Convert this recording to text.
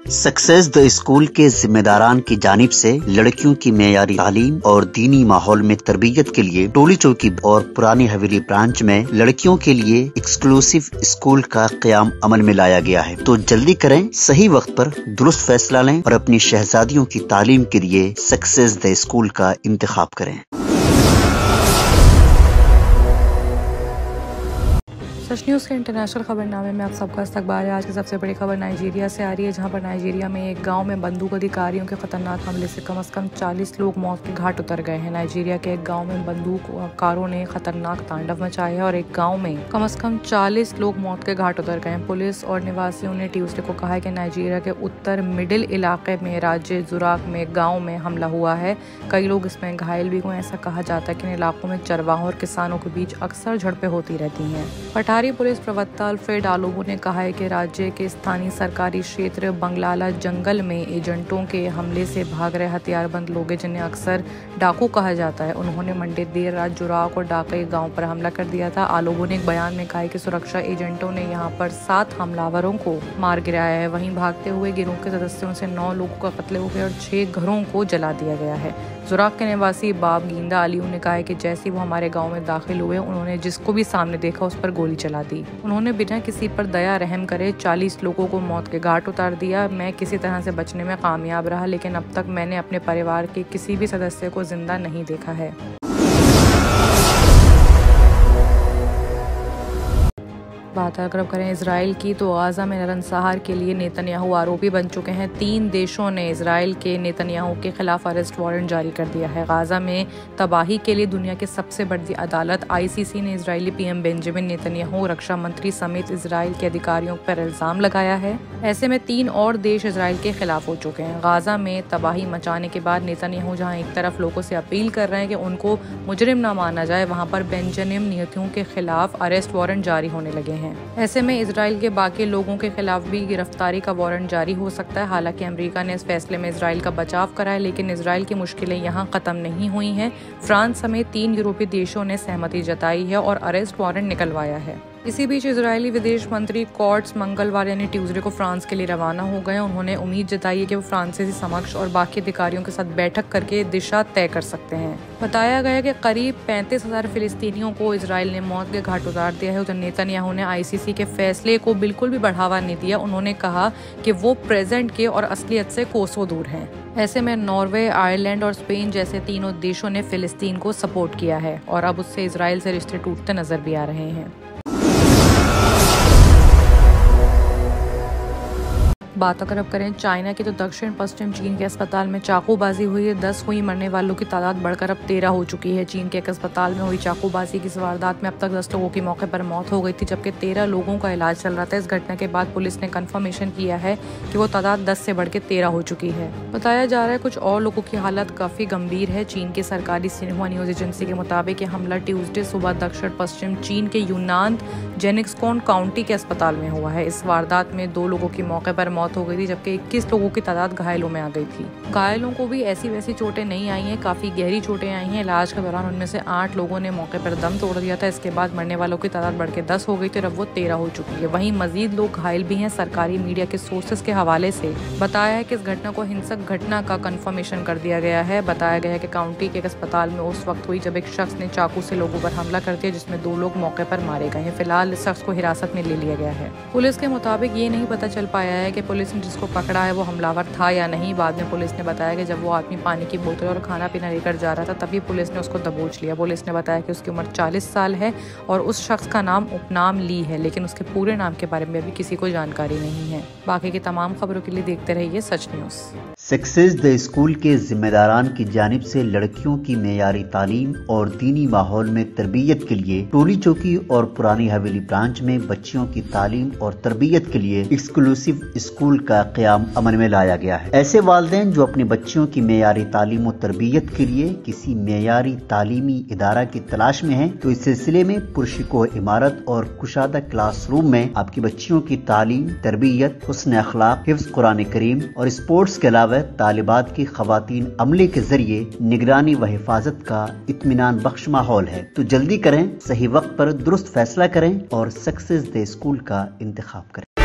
Success the school के जिम्मेदारान की जानिब से लड़कियों की मेयारी तालीम और दीनी माहौल में तरबियत के लिए टोली चौकी और पुरानी हवेली ब्रांच में लड़कियों के लिए एक्सक्लूसिव स्कूल का क़याम अमल में लाया गया है। तो जल्दी करें, सही वक्त पर दुरुस्त फैसला लें और अपनी शहजादियों की तालीम के लिए सक्सेस द स्कूल का इंतखाब करें। सच न्यूज़ के इंटरनेशनल खबरनामे में आप सबका इस्तकबाल है। आज की सबसे बड़ी खबर नाइजीरिया से आ रही है, जहां पर नाइजीरिया में एक गांव में बंदूक अधिकारियों के खतरनाक हमले से कम 40 लोग मौत के घाट उतर गए हैं। नाइजीरिया के एक गांव में बंदूककारों ने खतरनाक तांडव मचाया और एक गांव में कम 40 लोग मौत के घाट उतर गए हैं। पुलिस और निवासियों ने ट्यूसडे को कहा है कि नाइजीरिया के उत्तर मिडिल इलाके में राज्य जुराक में गाँव में हमला हुआ है। कई लोग इसमें घायल भी हुए। ऐसा कहा जाता है कि इन इलाकों में चरवाहों और किसानों के बीच अक्सर झड़पें होती रहती हैं। पठारी पुलिस प्रवक्ता अल्फ्रेड आलोबो ने कहा है कि राज्य के स्थानीय सरकारी क्षेत्र बंगलाला जंगल में एजेंटों के हमले से भाग रहे हथियारबंद लोग, जिन्हें अक्सर डाकू कहा जाता है, उन्होंने मंडे देर रात जुराक और डाकई गांव पर हमला कर दिया था। आलोबो ने एक बयान में कहा कि सुरक्षा एजेंटों ने यहां पर 7 हमलावरों को मार गिराया है। वहीं भागते हुए गिरोह के सदस्यों से 9 लोगों का कत्ल हो गया और 6 घरों को जला दिया गया है। जुराक के निवासी बाब गींदा अलीऊ ने कहा है कि जैसे वो हमारे गांव में दाखिल हुए, उन्होंने जिसको भी सामने देखा उस पर गोली चला दी। उन्होंने बिना किसी पर दया रहम करे 40 लोगों को मौत के घाट उतार दिया। मैं किसी तरह से बचने में कामयाब रहा, लेकिन अब तक मैंने अपने परिवार के किसी भी सदस्य को जिंदा नहीं देखा है। बात अगर करें इसराइल की, तो गाजा में नरसंहार के लिए नेतन्याहू आरोपी बन चुके हैं। 3 देशों ने इसराइल के नेतन्याहू के खिलाफ अरेस्ट वारंट जारी कर दिया है। गाजा में तबाही के लिए दुनिया की सबसे बड़ी अदालत ICC ने इजरायली PM बेंजामिन नेतन्याहू, रक्षा मंत्री समेत इसराइल के अधिकारियों पर इल्जाम लगाया है। ऐसे में 3 और देश इसराइल के खिलाफ हो चुके हैं। गाजा में तबाही मचाने के बाद नेतन्याहू जहां एक तरफ लोगों से अपील कर रहे हैं कि उनको मुजरिम न माना जाए, वहां पर बेंजामिन नेतन्याहू के खिलाफ अरेस्ट वारंट जारी होने लगे हैं। ऐसे में इसराइल के बाकी लोगों के खिलाफ भी गिरफ्तारी का वारंट जारी हो सकता है। हालांकि अमेरिका ने इस फैसले में इसराइल का बचाव करा है, लेकिन इसराइल की मुश्किलें यहां खत्म नहीं हुई हैं। फ्रांस समेत 3 यूरोपीय देशों ने सहमति जताई है और अरेस्ट वारंट निकलवाया है। इसी बीच इजरायली विदेश मंत्री कॉट्स मंगलवार यानी ट्यूसडे को फ्रांस के लिए रवाना हो गए। उन्होंने उम्मीद जताई है कि वो फ्रांसीसी समक्ष और बाकी अधिकारियों के साथ बैठक करके दिशा तय कर सकते हैं। बताया गया कि करीब 35,000 फिलिस्तीनियों को इसराइल ने मौत के घाट उतार दिया है। उधर नेतन्याहू ने ICC के फैसले को बिल्कुल भी बढ़ावा नहीं दिया। उन्होंने कहा कि वो प्रेजेंट के और असलियत से कोसों दूर हैं। ऐसे में नॉर्वे, आयरलैंड और स्पेन जैसे तीनों देशों ने फिलिस्तीन को सपोर्ट किया है और अब उससे इसराइल से रिश्ते टूटते नजर भी आ रहे हैं। बात अगर अब करें चाइना की, तो दक्षिण पश्चिम चीन के अस्पताल में चाकूबाजी हुई है। 10 हुई, मरने वालों की तादाद बढ़कर अब 13 हो चुकी है। चीन के एक अस्पताल में हुई चाकूबाजी की वारदात में अब तक 10 लोगों की मौके पर मौत हो गई थी, जबकि 13 लोगों का इलाज चल रहा था। इस घटना के बाद पुलिस ने कंफर्मेशन किया है कि वो तादाद 10 से बढ़ के 13 हो चुकी है। बताया जा रहा है कुछ और लोगों की हालत काफी गंभीर है। चीन की सरकारी सिन्हुआ न्यूज एजेंसी के मुताबिक ये हमला ट्यूसडे सुबह दक्षिण पश्चिम चीन के यूनान जेनिक्सकोन काउंटी के अस्पताल में हुआ है। इस वारदात में 2 लोगों की मौके पर मौत हो गई थी, जबकि 21 लोगों की तादाद घायलों में आ गई थी। घायलों को भी ऐसी वैसी चोटें नहीं आई हैं, काफी गहरी चोटें आई हैं। इलाज के दौरान उनमें से 8 लोगों ने मौके पर दम तोड़ दिया था। इसके बाद मरने वालों की तादाद बढ़ के 10 हो गई थी और अब वो 13 हो चुकी है। वहीं मजीद लोग घायल भी हैं। सरकारी मीडिया के सोर्सेस के हवाले से बताया है कि इस घटना को हिंसक घटना का कंफर्मेशन कर दिया गया है। बताया गया है कि काउंटी के एक अस्पताल में उस वक्त हुई जब एक शख्स ने चाकू से लोगों पर हमला कर दिया, जिसमें 2 लोग मौके पर मारे गए हैं। फिलहाल इस शख्स को हिरासत में ले लिया गया है। पुलिस के मुताबिक ये नहीं पता चल पाया है कि पुलिस ने जिसको पकड़ा है वो हमलावर था या नहीं। बाद में पुलिस ने बताया कि जब वो आदमी पानी की बोतल और खाना पीना लेकर जा रहा था, तभी पुलिस ने उसको दबोच लिया। पुलिस ने बताया कि उसकी उम्र 40 साल है और उस शख्स का नाम उपनाम ली है, लेकिन उसके पूरे नाम के बारे में अभी किसी को जानकारी नहीं है। बाकी की तमाम खबरों के लिए देखते रहिए Sach news. Success the school के जिम्मेदारान की जानिब से लड़कियों की मेयारी तालीम और दीनी माहौल में तरबियत के लिए टोली चौकी और पुरानी हवेली ब्रांच में बच्चियों की तालीम और तरबियत के लिए एक्सक्लूसिव स्कूल का क़याम अमल में लाया गया है। ऐसे वालिदैन जो अपने बच्चियों की मेयारी तालीम और तरबियत के लिए किसी मेयारी तालीमी इदारा की तलाश में हैं, तो इस सिलसिले में पुरशिकोह इमारत और कुशादा क्लासरूम में आपकी बच्चियों की तालीम, तरबियत, हुस्न अखलाक, हिफ्ज़ कुरान करीम और स्पोर्ट्स के अलावा तालिबात की खवातीन अमले के जरिए निगरानी व हिफाजत का इत्मीनान बख्श माहौल है। तो जल्दी करें, सही वक्त पर दुरुस्त फैसला करें और सक्सेस द स्कूल का इंतखाब करें।